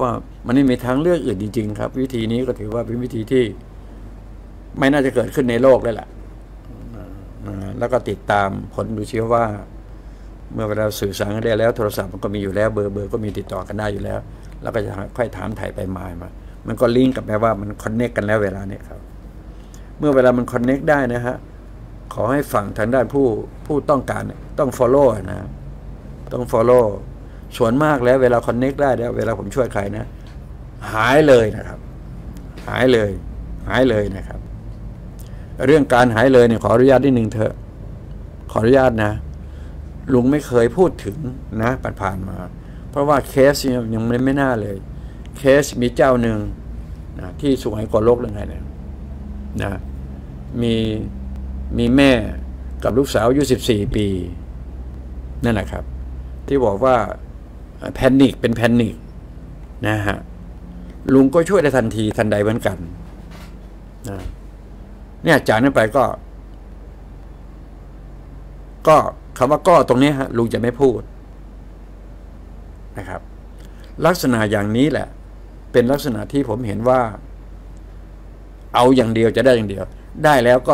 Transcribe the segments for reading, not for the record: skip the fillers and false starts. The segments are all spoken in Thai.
ว่ามันไม่มีทางเลือกอื่นจริงๆครับวิธีนี้ก็ถือว่าเป็นวิธีที่ไม่น่าจะเกิดขึ้นในโลกเลยแหละแล้วก็ติดตามผลดูเชื่อว่าเมื่อเวลาสื่อสารกันได้แล้วโทรศัพท์มันก็มีอยู่แล้วเบอร์ก็มีติดต่อกันได้อยู่แล้วแล้วก็จะค่อยถามถ่ายไปมามันก็ลิงก์กับแปลว่ามันคอนเนคกันแล้วเวลาเนี่ยครับเมื่อเวลามันคอนเนคได้นะฮะขอให้ฝั่งทางด้านผู้ต้องการต้อง follow นะต้อง follow ส่วนมากแล้วเวลาคอนเนคได้แล้วเวลาผมช่วยใครนะหายเลยนะครับหายเลยนะครับเรื่องการหายเลยเนี่ยขออนุญาตนิดนึงเถอะขออนุญาตนะลุงไม่เคยพูดถึงนะผ่านมาเพราะว่าเคสยังไม่น่าเลยเคสมีเจ้าหนึ่งนะที่สุไหงโกลกหรือไงเนี่ยนะมีแม่กับลูกสาวอายุ14 ปีนั่นแหละครับที่บอกว่าแพนิคเป็นแพนิคนะฮะลุงก็ช่วยได้ทันทีทันใดเหมือนกันนะเนี่ยจากนั้นไปก็คำว่าก็ตรงนี้ฮะลุงจะไม่พูดนะครับลักษณะอย่างนี้แหละเป็นลักษณะที่ผมเห็นว่าเอาอย่างเดียวจะได้อย่างเดียวได้แล้วก็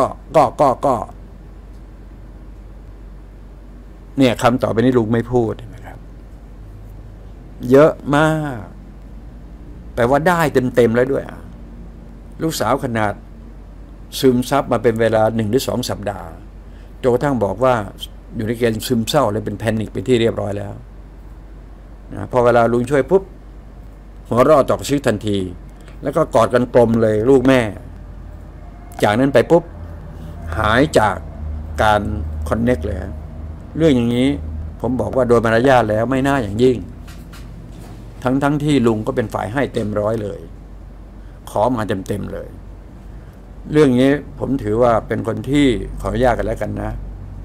เนี่ยคำต่อไปนี้ลุงไม่พูดนะครับเยอะมากแปลว่าได้เต็มแล้วด้วยลูกสาวขนาดซึมซับมาเป็นเวลา1 หรือ 2 สัปดาห์จนกระทั่งบอกว่าอยู่ในเกณฑ์ซึมเศร้าเลยเป็นแพนิคเป็นที่เรียบร้อยแล้วนะพอเวลาลุงช่วยปุ๊บหัวเราะตอกชื่อทันทีแล้วก็กอดกันกลมเลยลูกแม่จากนั้นไปปุ๊บหายจากการคอนเนคเลยเรื่องอย่างนี้ผมบอกว่าโดยมารยาทแล้วไม่น่าอย่างยิ่งทั้งที่ลุงก็เป็นฝ่ายให้เต็มร้อยเลยขอมาเต็มเลยเรื่องนี้ผมถือว่าเป็นคนที่ขออนุญาตกันแล้วกันนะ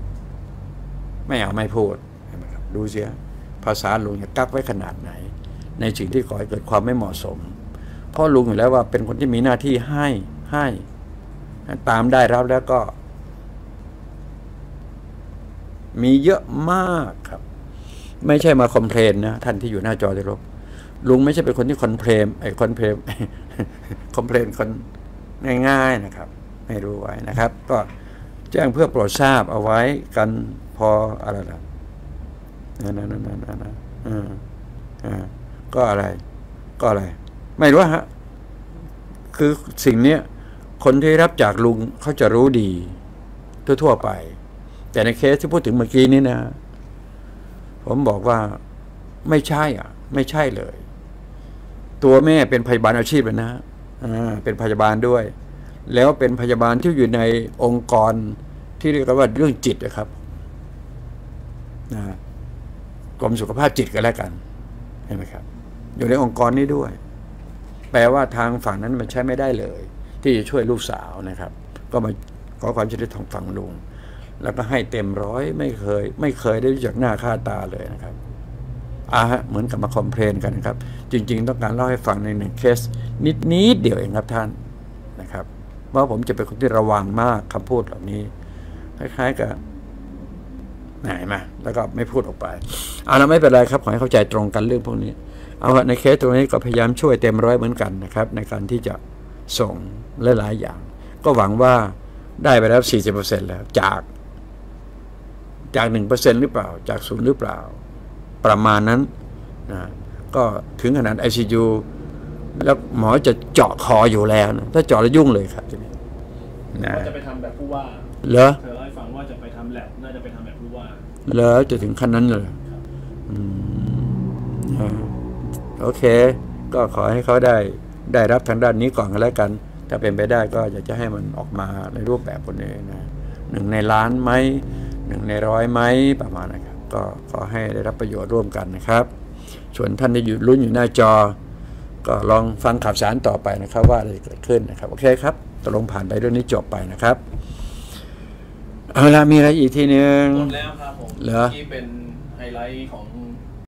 ไม่พูดดูเสียภาษาลุงจะกักไว้ขนาดไหนในสิ่งที่ก่อให้เกิดความไม่เหมาะสมเพราะลุงอยู่แล้วว่าเป็นคนที่มีหน้าที่ให้ตามได้รับแล้วก็มีเยอะมากครับไม่ใช่มาคอมเพลนนะท่านที่อยู่หน้าจอที่รบลุงไม่ใช่เป็นคนที่คอมเพลนคนง่ายๆนะครับไม่รู้ไว้นะครับก็แจ้งเพื่อโปรดทราบเอาไว้กันพออะไรล่ะก็อะไรไม่รู้ฮะคือสิ่งนี้คนที่รับจากลุงเขาจะรู้ดีทั่วๆไปแต่ในเคสที่พูดถึงเมื่อกี้นี้นะผมบอกว่าไม่ใช่เลยตัวแม่เป็นพยาบาลอาชีพนะเป็นพยาบาลด้วยแล้วเป็นพยาบาลที่อยู่ในองค์กรที่เรียกว่าเรื่องจิตนะครับกรมสุขภาพจิตกันแล้วกันเห็นไหมครับอยู่ในองค์กรนี้ด้วยแปลว่าทางฝั่งนั้นมันใช้ไม่ได้เลยที่จะช่วยลูกสาวนะครับก็มาขอความช่วยเหลือทางฝั่งลุงแล้วก็ให้เต็มร้อยไม่เคยได้รู้จักหน้าค่าตาเลยนะครับเหมือนกับมาคอมเพลนกันนะครับจริงๆต้องการเล่าให้ฟังใน1 เคสนิดเดียวเองครับท่านนะครับเพราะผมจะเป็นคนที่ระวังมากคำพูดเหล่านี้คล้ายๆกับไหนมาแล้วก็ไม่พูดออกไปแล้วไม่เป็นไรครับขอให้เข้าใจตรงกันเรื่องพวกนี้เอาในเคสตรงนี้ก็พยายามช่วยเต็มร้อยเหมือนกันนะครับในการที่จะส่งหลายๆอย่างก็หวังว่าได้ไปแล้ว 40% แล้วจาก 1% หรือเปล่าจาก0หรือเปล่าประมาณนั้นนะก็ถึงขนาด ICU แล้วหมอจะเจาะคออยู่แล้วนะถ้าเจาะแล้วยุ่งเลยครับทีนี้นะจะไปทำแบบผู้ว่าเหรอเธอเล่าให้ฟังว่าจะไปทำแลบน่าจะไปทำแบบผู้ว่าเหรอจะถึงขั้นนั้นเลยโอเคก็ขอให้เขาได้รับทางด้านนี้ก่อนกันแล้วกันถ้าเป็นไปได้ก็อยากจะให้มันออกมาในรูปแบบคนนี้นะ1 ในล้านไหม1 ใน 100ไหมประมาณนะครับก็ขอให้ได้รับประโยชน์ร่วมกันนะครับส่วนท่านที่อยู่ลุ้นอยู่หน้าจอก็ลองฟังข่าวสารต่อไปนะครับว่าอะไรเกิดขึ้นนะครับโอเคครับตกลงผ่านไปเรื่องนี้จบไปนะครับเอาละมีอะไรอีกทีนึงหมดแล้วครับผมที่เป็นไฮไลท์ของ